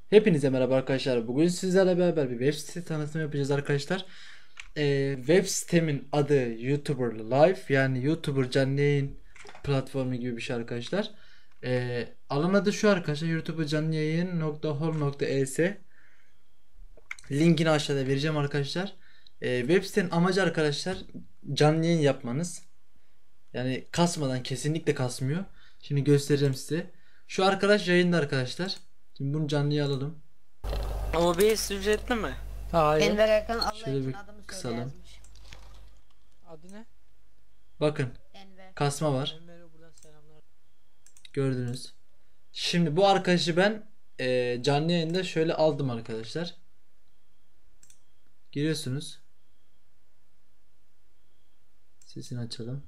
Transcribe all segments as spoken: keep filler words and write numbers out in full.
Hepinize merhaba arkadaşlar. Bugün sizlerle beraber bir web site tanıtımı yapacağız arkadaşlar. Ee, web sitemin adı YouTuber Live, yani YouTuber canlı yayın platformu gibi bir şey arkadaşlar. Ee, alan adı şu arkadaşlar: YouTuber canlı yayın nokta home nokta es. Linkini aşağıda vereceğim arkadaşlar. Ee, web sitenin amacı arkadaşlar canlı yayın yapmanız. Yani kasmadan, kesinlikle kasmıyor. Şimdi göstereceğim size. Şu arkadaş yayında arkadaşlar. Şimdi bunu canlıya alalım. O B S ücretli mi? Hayır. Enver Erkan Allah Şöyle için bir adımı söyle kısalım. yazmış. Adı ne? Bakın, Enver. kasma var. Enver'e buradan selamlar. Gördünüz. Şimdi bu arkadaşı ben e, canlı yayında şöyle aldım arkadaşlar. Giriyorsunuz. Sesini açalım.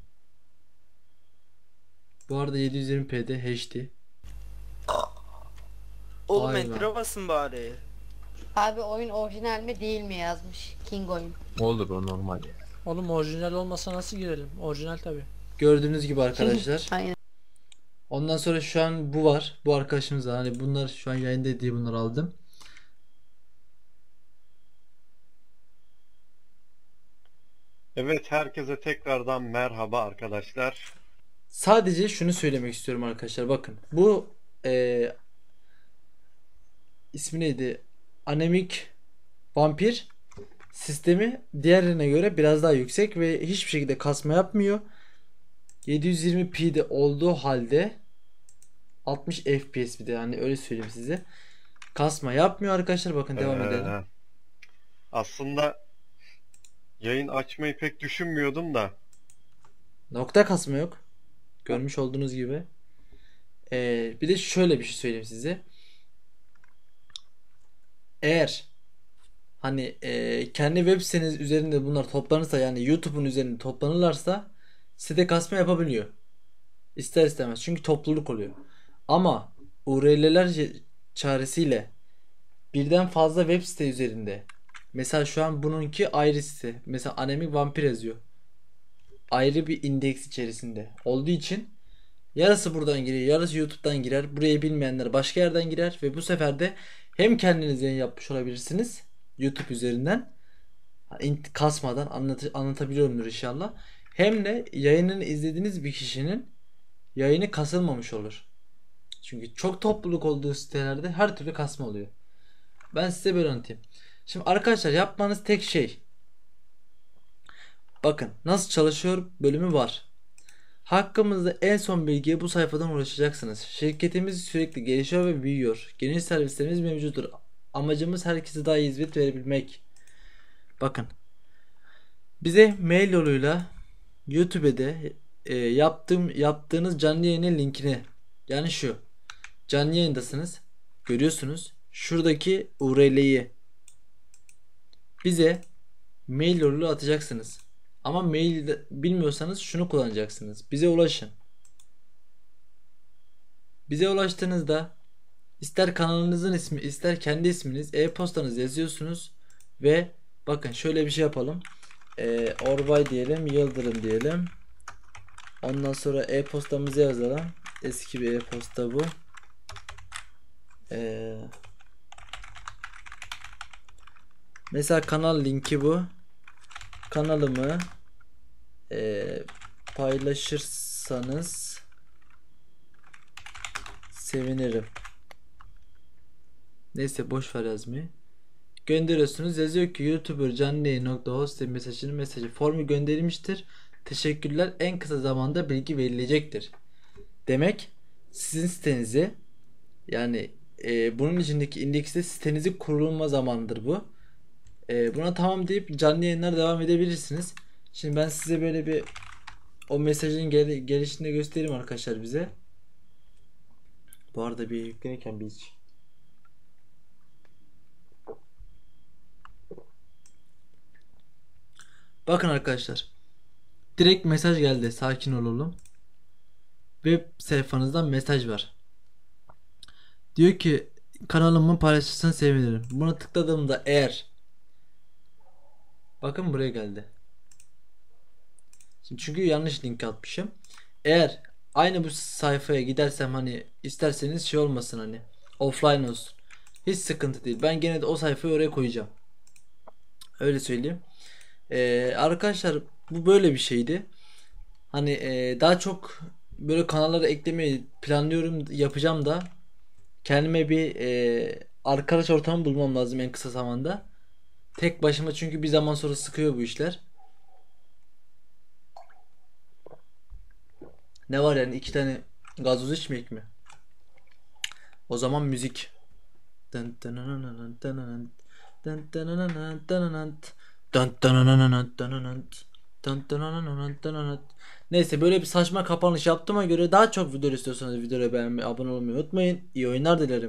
Bu arada yedi yüz yirmi p'de H D. Oğlum Vay be. enter'a basın bari. Abi oyun orijinal mi değil mi yazmış. King oyun. Olur, o normal ya. Oğlum orijinal olmasa nasıl girelim? Orijinal tabi. Gördüğünüz gibi arkadaşlar. Aynen. Ondan sonra şu an bu var. Bu arkadaşımız var. Hani bunlar şu an yayında diye bunları aldım. Evet, herkese tekrardan merhaba arkadaşlar. Sadece şunu söylemek istiyorum arkadaşlar. Bakın, bu e, ismi neydi? Anemik vampir sistemi diğerlerine göre biraz daha yüksek ve hiçbir şekilde kasma yapmıyor. yedi yüz yirmi p'de olduğu halde altmış F P S, bir de yani öyle söyleyeyim size. Kasma yapmıyor arkadaşlar. Bakın, devam Ee, edelim. Aslında yayın açmayı pek düşünmüyordum da. Nokta kasma yok. Görmüş olduğunuz gibi. Ee, bir de şöyle bir şey söyleyeyim size. Eğer hani e, kendi web siteniz üzerinde bunlar toplanırsa, yani YouTube'un üzerinde toplanırlarsa site kasma yapabiliyor. İster istemez. Çünkü topluluk oluyor. Ama U R L'ler çaresiyle birden fazla web site üzerinde, mesela şu an bununki ayrı site. Mesela Anemik Vampir yazıyor. Ayrı bir indeks içerisinde olduğu için yarısı buradan giriyor, yarısı YouTube'dan girer. Burayı bilmeyenler başka yerden girer ve bu sefer de hem kendiniz yayın yapmış olabilirsiniz YouTube üzerinden, kasmadan anlat anlatabiliyorumdur inşallah. Hem de yayınını izlediğiniz bir kişinin yayını kasılmamış olur. Çünkü çok topluluk olduğu sitelerde her türlü kasma oluyor. Ben size böyle anlatayım. Şimdi arkadaşlar, yapmanız tek şey, bakın nasıl çalışıyor bölümü var. Hakkımızda en son bilgiye bu sayfadan ulaşacaksınız. Şirketimiz sürekli gelişiyor ve büyüyor. Geniş servislerimiz mevcuttur. Amacımız herkese daha iyi hizmet verebilmek. Bakın, bize mail yoluyla YouTube'da e, yaptığım yaptığınız canlı yayının linkini, yani şu canlı yayındasınız, görüyorsunuz, şuradaki U R L'yi bize mail yoluyla atacaksınız. Ama mail bilmiyorsanız şunu kullanacaksınız: bize ulaşın. Bize ulaştığınızda ister kanalınızın ismi, ister kendi isminiz, e-postanızı yazıyorsunuz ve bakın şöyle bir şey yapalım. Ee, Orbay diyelim, Yıldırım diyelim. Ondan sonra e-postamızı yazalım. Eski bir e-posta bu. Ee, mesela kanal linki bu. Kanalımı e, paylaşırsanız sevinirim. Neyse, boş ver yazmayı. Gönderiyorsunuz. Yazıyor ki YouTuber canlı yayın nokta host mesajının mesajı formu gönderilmiştir. Teşekkürler. En kısa zamanda bilgi verilecektir. Demek sizin sitenizi, yani e, bunun içindeki indekste sitenizi kurulma zamanıdır bu. E, buna tamam deyip canlı yayınlar devam edebilirsiniz. Şimdi ben size böyle bir o mesajın gel gelişini de göstereyim arkadaşlar bize. Bu arada bir yüklenirken bir iç. Bakın arkadaşlar, direkt mesaj geldi. Sakin olalım. Web sayfanızdan mesaj var. Diyor ki kanalımı paylaşırsan sevinirim. Buna tıkladığımda eğer, bakın buraya geldi. Şimdi çünkü yanlış link atmışım. Eğer aynı bu sayfaya gidersem, hani isterseniz şey olmasın, hani offline olsun. Hiç sıkıntı değil. Ben gene de o sayfayı oraya koyacağım. Öyle söyleyeyim. Ee, arkadaşlar bu böyle bir şeydi. Hani e, daha çok böyle kanallara eklemeyi planlıyorum, yapacağım da kendime bir e, arkadaş ortamı bulmam lazım en kısa zamanda. Tek başıma çünkü bir zaman sonra sıkıyor bu işler. Ne var yani iki tane gazoz içmek mi? O zaman müzik. Dın dınınının dınının, dın dınınının dınının, dın dınınının dınının, dın dınınının dınının. Neyse böyle bir saçma kapanış yaptığıma göre daha çok video istiyorsanız videoya beğenmeyi, abone olmayı unutmayın. İyi oyunlar dilerim.